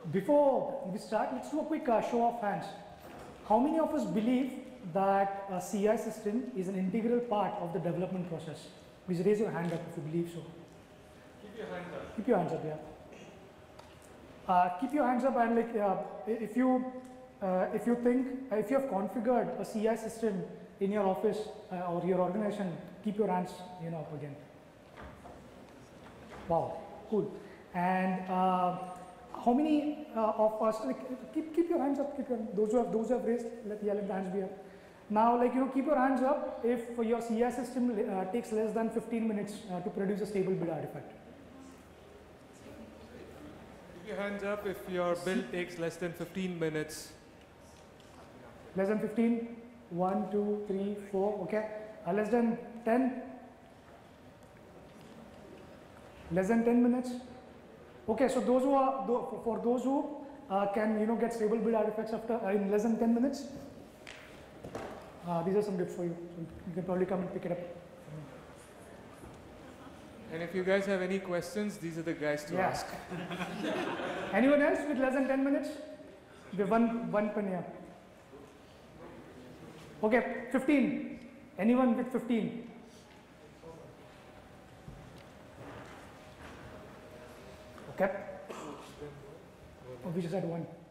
Before we start, let's do a quick show of hands. How many of us believe that a CI system is an integral part of the development process? Please raise your hand up if you believe so. Keep your hands up. Keep your hands up, yeah. Keep your hands up, and like if you think if you have configured a CI system in your office or your organization, keep your hands up again. Wow, cool. And how many of us keep your hands up? Those who have raised, let the hands be up. Now, keep your hands up if your CI system takes less than 15 minutes to produce a stable build artifact. Keep your hands up if your build takes less than 15 minutes. Less than 15? 1, 2, 3, 4, okay. Less than 10? Less than 10 minutes? Okay, so those who are, for those who can get stable build artifacts after in less than 10 minutes, these are some tips for you. So you can probably come and pick it up. And if you guys have any questions, these are the guys to ask. Anyone else with less than 10 minutes? We have one pen here. Okay, 15. Anyone with 15? Okay. Oh, we just had one.